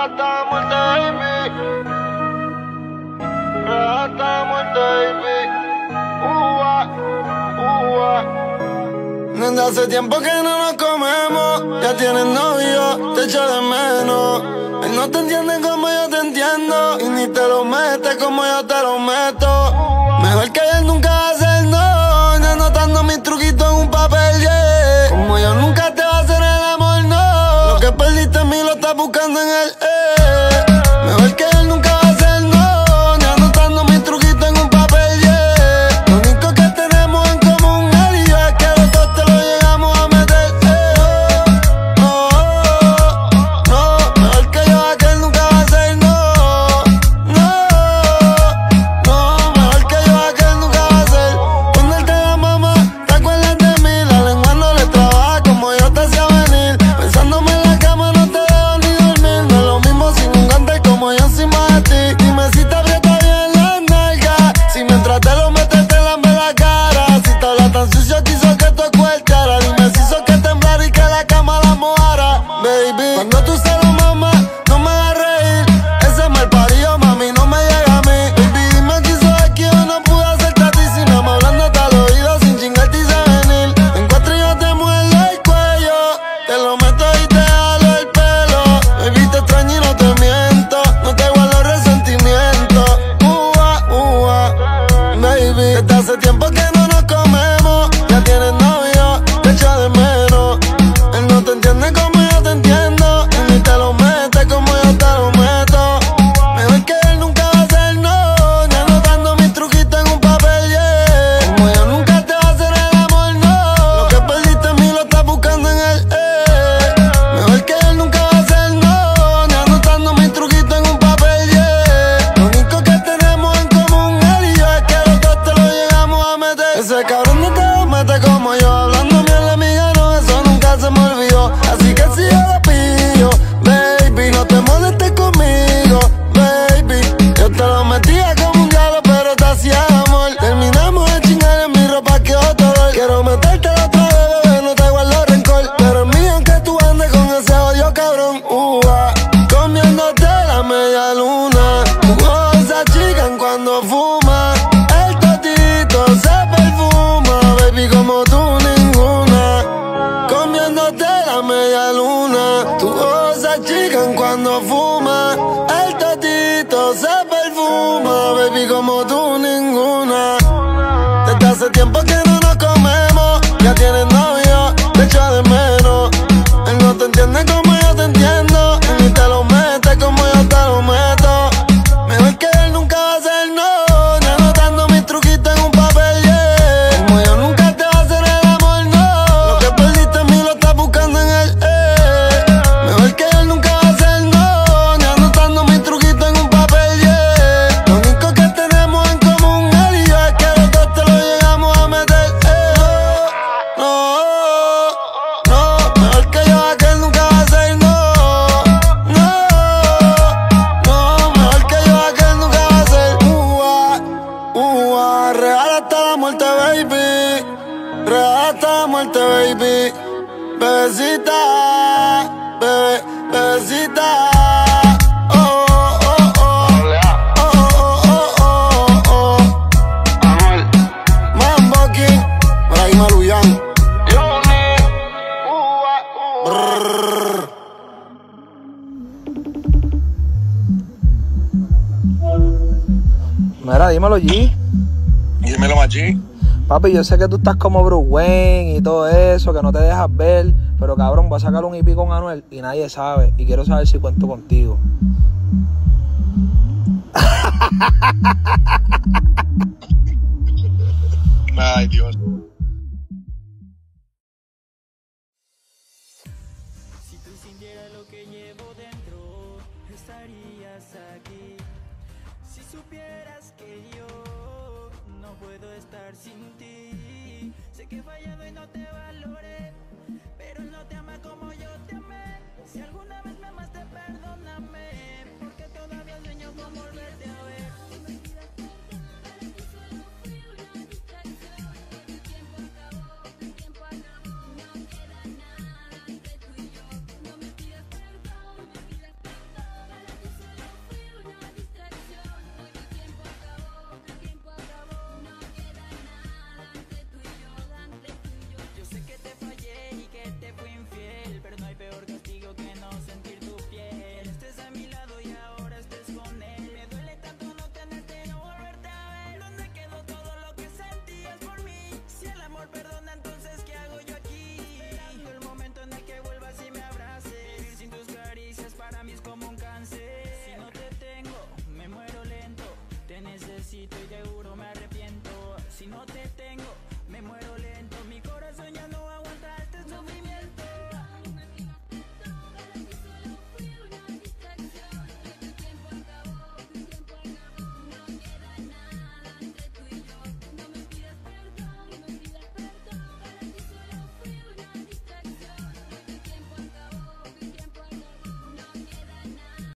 Rata muerte, baby. Rata muerte, baby. Desde hace tiempo que no nos comemos. Ya tienes novio, te echo de menos. Él no te entiende como yo te entiendo, y ni te lo mete como yo te lo meto. Mejor que él nunca va a hacer no. Ya anotando mis truquitos en un papel, yeah. Como yo nunca te va a hacer el amor, no. Lo que perdiste en mí lo estás buscando en él, Mejor que él nunca va a hacer no. Ya anotando mis truquitos en un papel, yeah. Lo único que tenemos en común él y yo es que los dos te lo llegamos a meter, No, mejor que yo a que él nunca va a hacer no. No, mejor que yo a que él nunca va a hacer. Cuando él te da mamá, te acuerdas de mí. La lengua no le trabaja como yo te hacía venir. Pensándome en la cama no te dejo ni dormir. No es lo mismo sin un gante como yo encima de ti. Dime si te aprieta bien las nalgas, si mientras te lo metes te lambe la cara. Si te habla tan sucio que hizo que tu cuartara. Dime si hizo que temblara y que la cama la mojara. Baby, cuando tú se lo mamas, no me hagas reír. Ese mal parido, mami, no me llega a mí. Baby, dime qué hizo es que yo no pude hacerte a ti. Si no me hablándote al oído sin chingarte y sé venir. Te encuentro y yo te muerdo el cuello. Te lo meto y te jalo el pelo. Baby, te extraño y no te miento. No te guardo resentimiento. Baby, desde hace tiempo que no nos comemos. Ya tienes novio, te echo de menos. Él no te entiende como yo te entiendo, y ni te lo mete como yo te lo meto. Mejor que él nunca va a hacer no. Ya anotando mis truquitos en un papel, yeah. Como yo nunca te va a hacer el amor, no. Lo que perdiste en mí lo estás buscando en él, Mejor que él nunca va a hacer no. Ya anotando mis truquitos en un papel, yeah. Lo único que tenemos en común él y yo es que los dos te lo llegamos a meter. Ese cabrón no te lo mete como yo. Hablando miel de mi gano, eso nunca se me olvidó. Así que si yo lo pillo, baby, no te molestes conmigo, baby. Yo te lo metía como un diablo, pero te hacía amor. Terminamos de chingar en mi ropa que otro dolor. Quiero meterte la otra vez, bebé, no te guardo rencor. Pero es mío que tú andes con ese odio cabrón, comiéndote la media luna. Tus ojos se achican cuando fuma. El totito se perfuma, baby, como tú ninguna. Comiéndote la media luna. Tus ojos se achican cuando fuma. El totito se perfuma, baby, como tú ninguna. Desde hace tiempo que no nos comemos. Ya tienes novio, te echo de menos. Él no te entiende como yo te entiendo, y ni te lo mete como yo te lo meto. Mejor que él nunca va a hacer no. Ya anotando mis truquitos en un papel, yeah. Como yo nunca te va a hacer el amor, no. Lo que perdiste en mí lo estás buscando en él, Mejor que él nunca va a hacer no. Ya anotando mis truquitos en un papel, yeah. Lo único que tenemos en común él y yo es que los dos te lo llegamos a meter, No, mejor que yo a que él nunca va a hacer no. Mejor que yo a que él nunca va a hacer real hasta la muerte, baby. Real hasta la muerte, baby. Bebecita, bebecita. Mambo King, Brian Maluyan. Brrr. Mira, dímelo, G. Dímelo, Maggi. Papi, yo sé que tú estás como Bruce Wayne y todo eso, que no te dejas ver, pero cabrón, voy a sacar un EP con Anuel y nadie sabe, y quiero saber si cuento contigo. Ay, Dios. Si tú sintieras lo que llevo dentro, estarías aquí. Si supieras que yo no puedo estar sin ti. Sé que he fallado y no te valoré, pero no te ama como yo te amo.